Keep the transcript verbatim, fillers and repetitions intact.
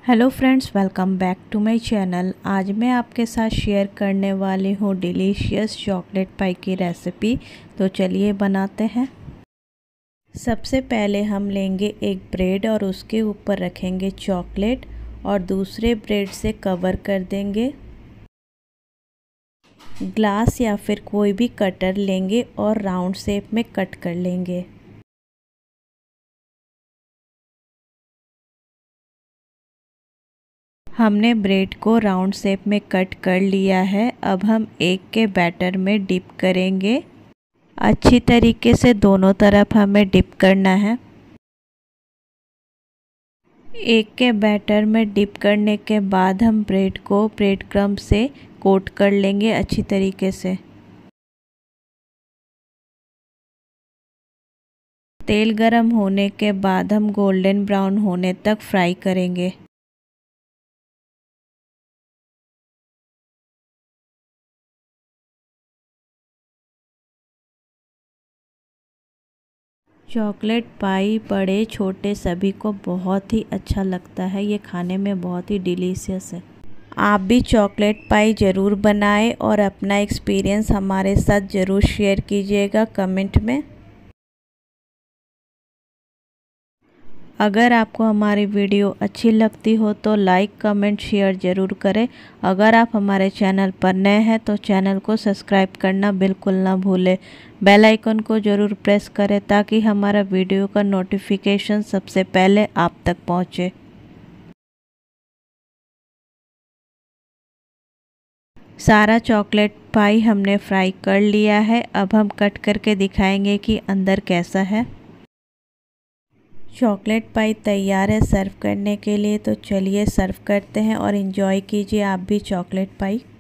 Hello friends, welcome back to my channel. आज मैं आपके साथ शेयर करने वाली हूँ डिलीशियस चॉकलेट पाई की रेसिपी। तो चलिए बनाते हैं। सबसे पहले हम लेंगे एक ब्रेड और उसके ऊपर रखेंगे चॉकलेट और दूसरे ब्रेड से कवर कर देंगे। ग्लास या फिर कोई भी कटर लेंगे और राउंड शेप में कट कर लेंगे। हमने ब्रेड को राउंड शेप में कट कर लिया है। अब हम एग के बैटर में डिप करेंगे। अच्छी तरीके से दोनों तरफ हमें डिप करना है। एग के बैटर में डिप करने के बाद हम ब्रेड को ब्रेड क्रम्ब से कोट कर लेंगे अच्छी तरीके से। तेल गरम होने के बाद हम गोल्डन ब्राउन होने तक फ्राई करेंगे। चॉकलेट पाई बड़े छोटे सभी को बहुत ही अच्छा लगता है। ये खाने में बहुत ही डिलीशियस है। आप भी चॉकलेट पाई ज़रूर बनाएं और अपना एक्सपीरियंस हमारे साथ ज़रूर शेयर कीजिएगा कमेंट में। अगर आपको हमारी वीडियो अच्छी लगती हो तो लाइक कमेंट शेयर ज़रूर करें। अगर आप हमारे चैनल पर नए हैं तो चैनल को सब्सक्राइब करना बिल्कुल ना भूलें। बेल आइकन को ज़रूर प्रेस करें ताकि हमारा वीडियो का नोटिफिकेशन सबसे पहले आप तक पहुंचे। सारा चॉकलेट पाई हमने फ्राई कर लिया है। अब हम कट करके दिखाएंगे कि अंदर कैसा है। चॉकलेट पाई तैयार है सर्व करने के लिए। तो चलिए सर्व करते हैं और एंजॉय कीजिए आप भी चॉकलेट पाई।